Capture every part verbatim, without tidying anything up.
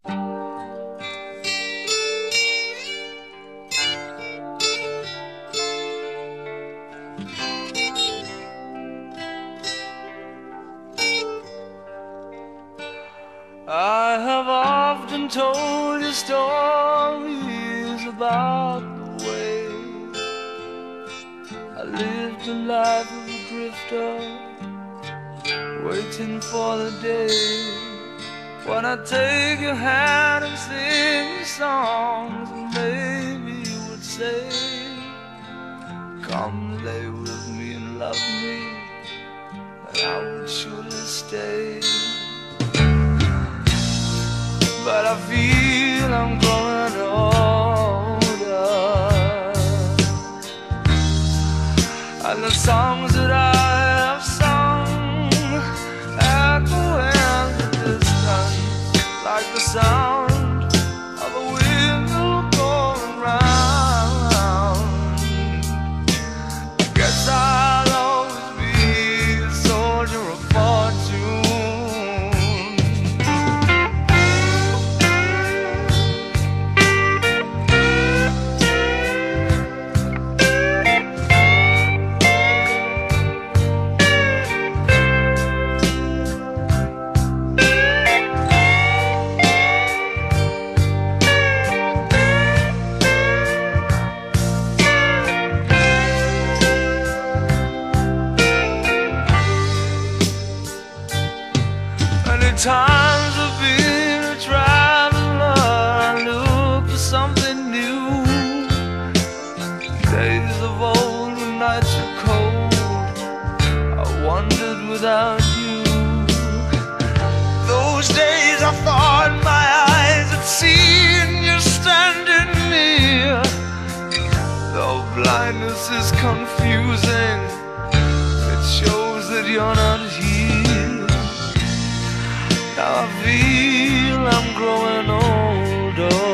I have often told you stories about the way I lived a life of a drifter, waiting for the day when I take your hand and sing you songs, and maybe you would say, come lay with me and love me, and I would surely stay. But I feel I'm growing older, and the songs that I have sung echo in the distance like the sound of a windmill going round. I guess I'll always be a soldier of fortune. Times I've been a traveler, I look for something new. Days of old when nights were cold, I wandered without you. Those days I thought my eyes had seen you standing near. Though blindness is confusing, it shows that you're not here. Now I feel I'm growing older,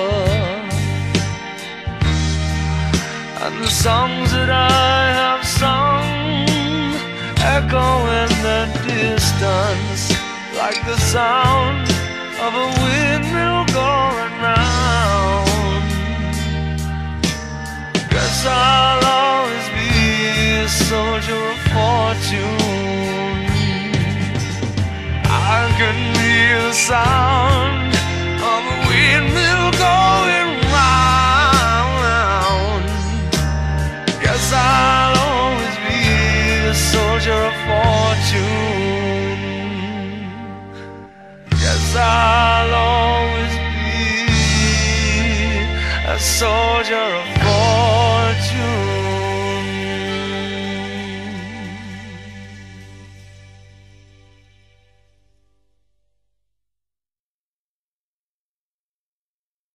and the songs that I have sung echo in the distance like the sound of a windmill going round. Guess I'll always be a soldier of fortune. I can hear the sound of a windmill going round. Guess I'll always be a soldier of fortune. Guess I'll always be a soldier of fortune.